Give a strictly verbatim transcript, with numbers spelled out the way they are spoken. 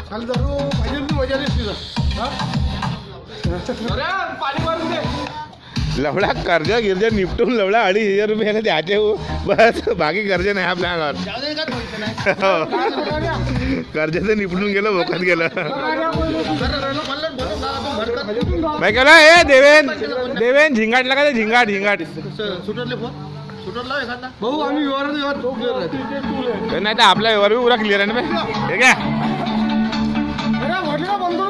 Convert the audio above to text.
खाली धरू पाहिजे मजा दिसते पाणी मारून दे. लवडा कर्ज गिरजा निपटून लवडा अडीच हजार रुपयाला द्यायचे हो बस बाकी कर्ज नाही आपल्या अंगावर. कर्जाचं निपटून गेलं भोकात गेलं. काय केलं हे देवेन देवेन झिंगाटला का ते झिंगाट झिंगाट सुटरले फोन सुटरला एखादा भाऊ आम्ही व्यवहार व्यवहार नाही तर आपला व्यवहार बी पुरा क्लिअर आहे ना. हे घ्या बंधू